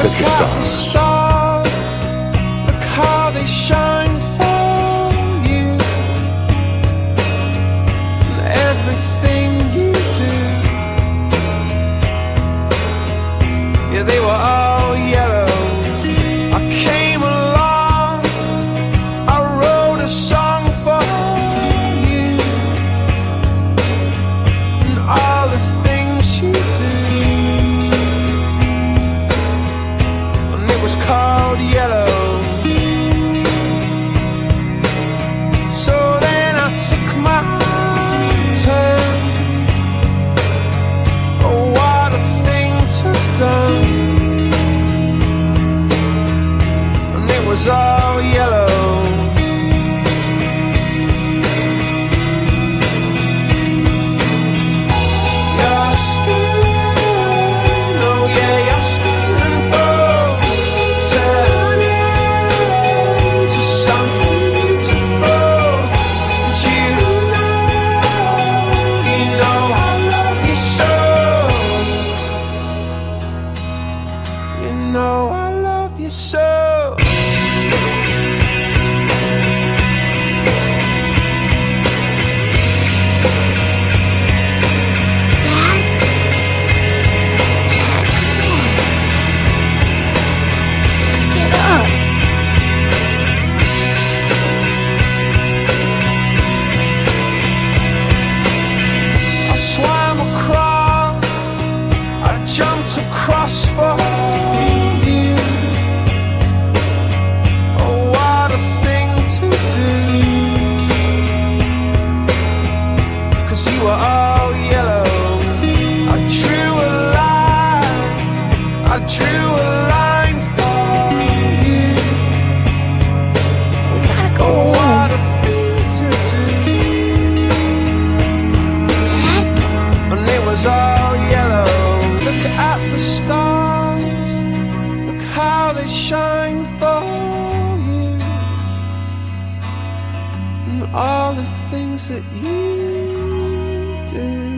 Look at the stars, look how they shine for you, and everything you do. Yeah, they were all yellow. I came along, I wrote a song for you, and all the things you do. And it was called Yellow. So then I took my turn. Oh, what a thing to have done. And it was all yellow. Your skin, oh yeah, your skin and bones turn into something beautiful. And you know I love you so. You know I love you so. Get up. I swam across, I jumped across for you. Oh, what a thing to do. 'Cause you were all yellow. I drew a line, I drew a line for you. We gotta go Oh, home. what a thing to do. Dad? And it was all yellow. Look at the stars, look how they shine for you, and all the things that you do.